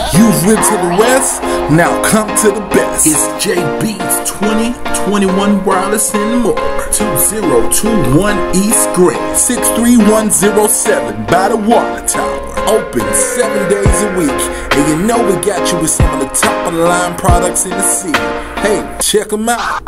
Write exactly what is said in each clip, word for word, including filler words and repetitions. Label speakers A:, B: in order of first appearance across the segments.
A: You've lived to the west, now come to the best. It's J B's twenty twenty-one Wireless and More. two zero two one East Grand, six three one zero seven by the water tower. Open seven days a week, and you know we got you with some of the top of the line products in the city. Hey, check them out.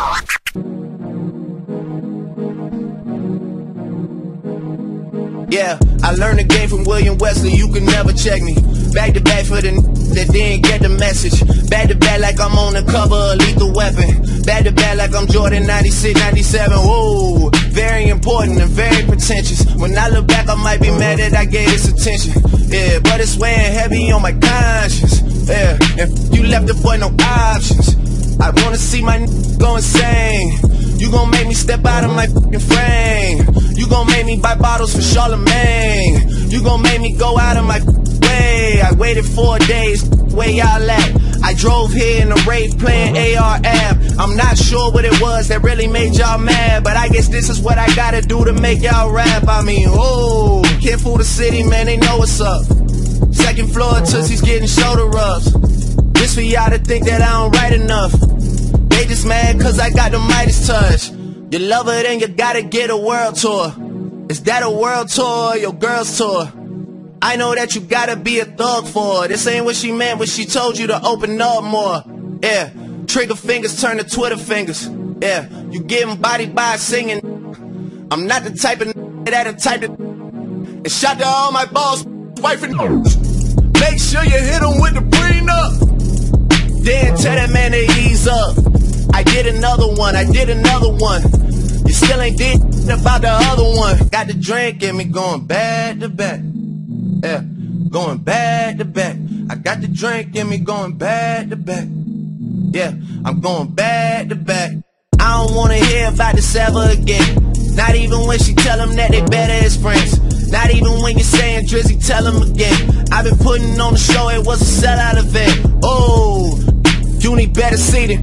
B: Yeah, I learned the game from William Wesley, you can never check me. Back to back for the n that didn't get the message. Back to back like I'm on the cover of Lethal Weapon. Back to back like I'm Jordan ninety-six, ninety-seven. Whoa, very important and very pretentious. When I look back, I might be mad that I gave this attention. Yeah, but it's weighing heavy on my conscience. Yeah, and you left the boy no options. I wanna see my n go insane. You gon' make me step out of my fucking frame. You gon' make me buy bottles for Charlemagne. You gon' make me go out of my way. I waited four days, where y'all at? I drove here in a rave playing A R ab. I'm not sure what it was that really made y'all mad, but I guess this is what I gotta do to make y'all rap. I mean, oh, can't fool the city, man, they know what's up. Second floor, Tootsie's getting shoulder rubs. This for y'all to think that I don't write enough. They just mad cause I got the Midas touch. You love her, then you gotta get a world tour. Is that a world tour or your girl's tour? I know that you gotta be a thug for her. This ain't what she meant when she told you to open up more. Yeah, trigger fingers turn to Twitter fingers. Yeah, you getting bodied by singing. I'm not the type of that a type of. And shout to all my boss, wife and make sure you hit them with the prenup. Then tell that man to ease up. I did another one, I did another one. You still ain't did about the other one. Got the drink in me going back to back. Yeah, going back to back. I got the drink in me going back to back. Yeah, I'm going back to back. I don't wanna hear about this ever again. Not even when she tell them that they better as friends. Not even when you're saying Drizzy, tell them again. I've been putting on the show, it was a sellout event. Oh, you need better seating.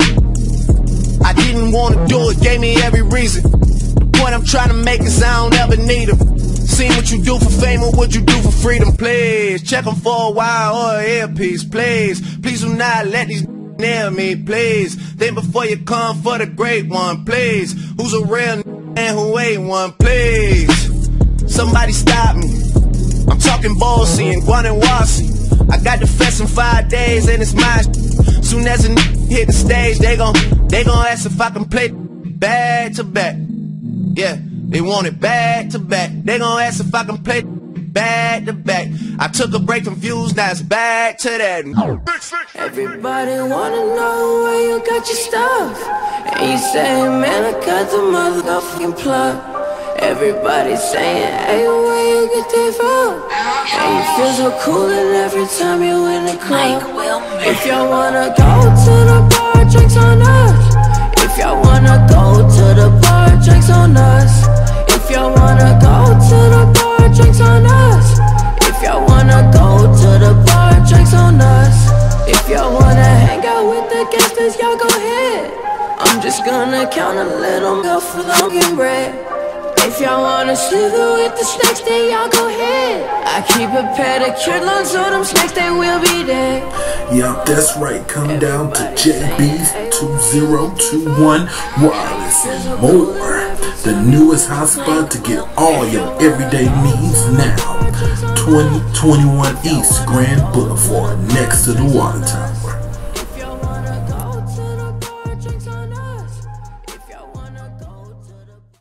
B: I didn't want to do it, gave me every reason. The point I'm trying to make is I don't ever need them. Seen what you do for fame or what you do for freedom, please. Check them for a while or an earpiece, please. Please do not let these near me, please. Think before you come for the great one, please. Who's a real and who ain't one, please. Somebody stop me. I'm talking Bossy and Guanajuasi. I got the fest in five days and it's mine. Soon as a hit the stage, they gon' they gon' ask if I can play back to back. Yeah, they want it back to back. They gon' ask if I can play back to back. I took a break from views, now it's back to that.
C: Everybody wanna know where you got your stuff, and you say, man, I got the motherfucking plug. Everybody saying, hey, where you get that from? And you feel so cool and every time you in the club. If y'all wanna go to the bar, drinks on us. If y'all wanna go to the bar, drinks on us. If y'all wanna go to the bar, drinks on us. If y'all wanna go to the bar, drinks on us. If y'all wanna hang out with the gangsters, y'all go ahead. I'm just gonna count a little milk for long bread. If y'all wanna slither with the snakes, then y'all go ahead. I keep a pedicure long so them snakes, they will be there.
A: Yup, that's right. Come down to J B's two zero two one Wireless and More. The newest hotspot to get all your everyday needs now. twenty twenty-one East Grand Boulevard, next to the water tower.